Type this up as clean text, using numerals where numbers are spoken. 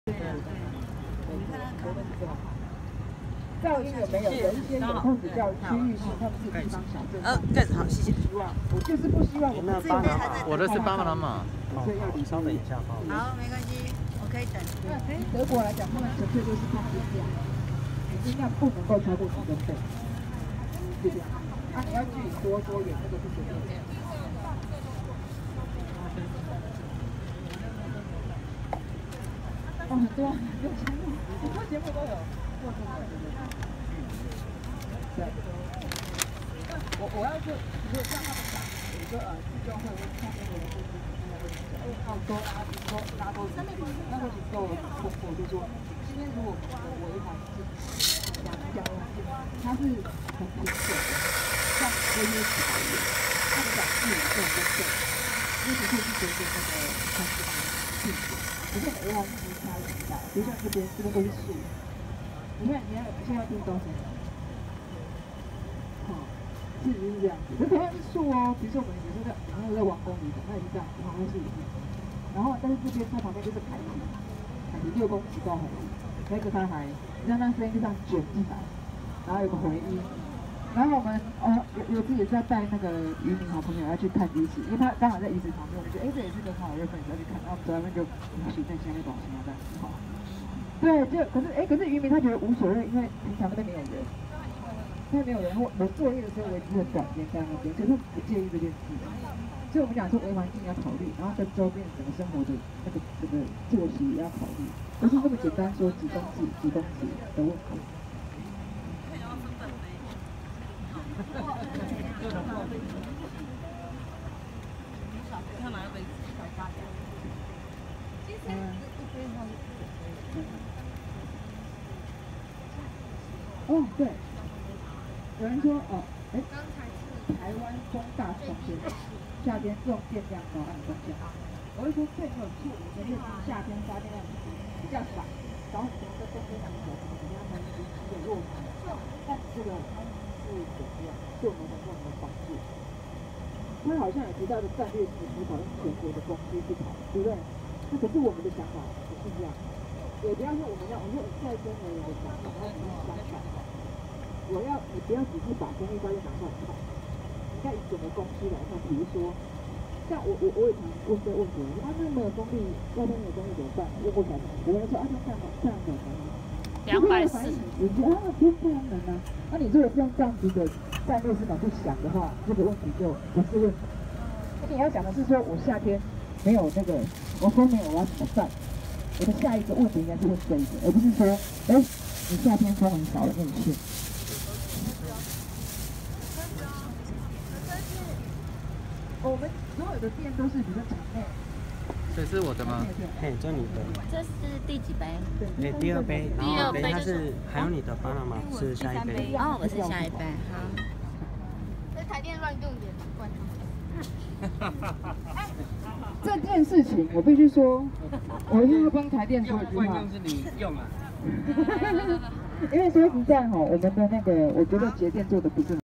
噪音有没有？有一些有空比较区域性，他们是地方小镇。 盖子好，谢谢。 我就是不希望我们巴拿马，我的是巴拿马。 所以要你稍等一下哈。 好，没关系，我可以等。 德国来讲，他们纯粹就是看物价，音量不能够超过10分贝，就这样。啊，你要距离多远，那个是随便。哦，很多节目都有。对，我要是如果像他们讲，比如说聚焦会，我看那个人就是好多拉，比如说拉多，那个就够突破，就说今天如果我一台是讲它是很平整的，像这些茶叶，他们讲1.5吨，因为不会去决定那个它是性质，不是每一台机它一样，比如像这边都是树。你看，现在听到什么？好，事实是这样子。这同样是树哦，比如说我们有时候在王宫里头，它也是这样，它是一样。然后，但是这边它旁边就是海堤6公尺高海堤，那个它还，你看那声音就这样卷进来，然后有个回音。然后我们有次也是要带那个渔民好朋友要去看鱼池，因为他刚好在鱼池旁边，我们就这也是个很好的reference要去看，然后我们在那边就许在下面搞什么的，好。对，可是渔民他觉得无所谓，因为平常那边没有人，没有人。我作业的时候我也只有短间在那边，可是不介意这件事。所以我们讲说微环境要考虑，然后跟周边整个生活的那个整个作息也要考虑，不是那么简单说几公尺的问题。哦，对，有人说台湾风大风天，夏天用电量高，按风向。我会说这没有错，我们夏天发电量比较少很多，跟冬天相比，他们有落差。但这个是怎么样？对我们能够的帮助？他好像也提到的战略性思考，用全国的公司去跑，对不对？那可是我们的想法不是这样。也不要说我说再生能源的想法，然后相反。你不要只是把风力发电拿出来看，你看以整个公司来看，比如说，像我也常问这个问题，那没有风力，外面没有风力怎么办？问过才有人说他这样的240，你觉得偏太阳能啊？那你如果是用这样子的战略思考去想的话，这个问题就不是问题。你要想的是说，我夏天没有那个，我风没有，我要怎么办？我的下一个问题应该是问这一个，而不是说，你夏天风很少了，那你去。我们所有的店都是比较场内。 这是我的吗？ 嘿，这你的。 这是第几杯？ 对，第2杯，然后它是还有你的巴拿马是下一杯。 哦，我是下一杯，好。 这台电乱用点，关它。 这件事情我必须说，我一定要帮台电说一句话。 用是你用啊。 因为说实在哈，我们的那个，我觉得节电做的不是很